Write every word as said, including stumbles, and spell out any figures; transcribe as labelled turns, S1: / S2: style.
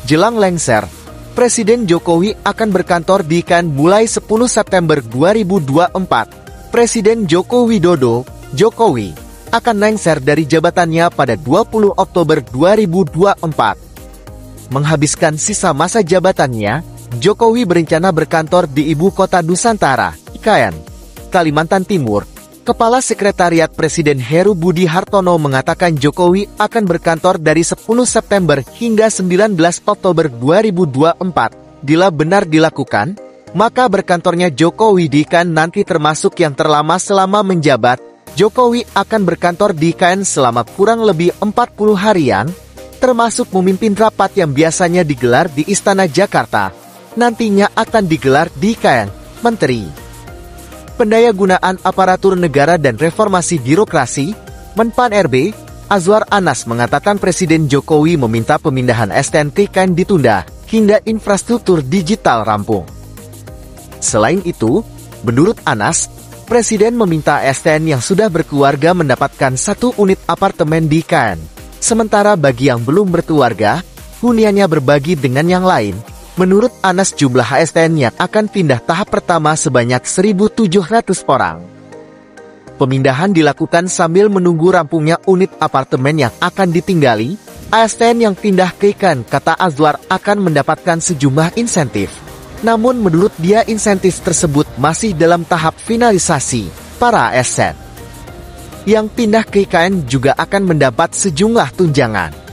S1: Jelang lengser, Presiden Jokowi akan berkantor di I K A N mulai sepuluh September dua ribu dua puluh empat. Presiden Joko Widodo, Jokowi, akan lengser dari jabatannya pada dua puluh Oktober dua ribu dua puluh empat. Menghabiskan sisa masa jabatannya, Jokowi berencana berkantor di Ibu Kota Nusantara, I K A N, Kalimantan Timur. Kepala Sekretariat Presiden Heru Budi Hartono mengatakan Jokowi akan berkantor dari sepuluh September hingga sembilan belas Oktober dua ribu dua puluh empat. Bila benar dilakukan, maka berkantornya Jokowi di I K A N nanti termasuk yang terlama selama menjabat. Jokowi akan berkantor di I K A N selama kurang lebih empat puluh harian, termasuk memimpin rapat yang biasanya digelar di Istana Jakarta. Nantinya akan digelar di I K A N. Menteri Pendayagunaan Aparatur Negara dan Reformasi Birokrasi, Menpan R B, Azwar Anas mengatakan Presiden Jokowi meminta pemindahan S T N ke I K A N ditunda hingga infrastruktur digital rampung. Selain itu, menurut Anas, Presiden meminta S T N yang sudah berkeluarga mendapatkan satu unit apartemen di I K A N. Sementara bagi yang belum berkeluarga, huniannya berbagi dengan yang lain. Menurut Anas, jumlah H S T N yang akan pindah tahap pertama sebanyak seribu tujuh ratus orang. Pemindahan dilakukan sambil menunggu rampungnya unit apartemen yang akan ditinggali. A S T N yang pindah ke I K A N, kata Azwar, akan mendapatkan sejumlah insentif. Namun menurut dia insentif tersebut masih dalam tahap finalisasi. Para A S N yang pindah ke I K A N juga akan mendapat sejumlah tunjangan.